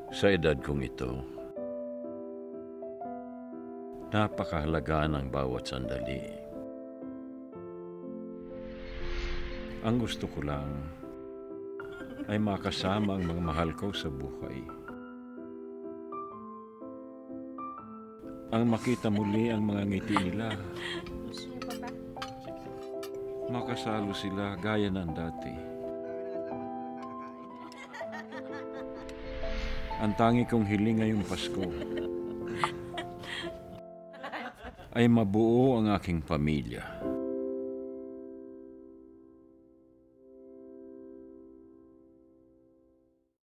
Sa edad kong ito, napakahalaga ng bawat sandali. Ang gusto ko lang ay makasama ang mga mahal ko sa buhay. Ang makita muli ang mga ngiti nila. Makasalo sila gaya ng dati. Ang tangi kong hiling ngayong Pasko ay mabuo ang aking pamilya.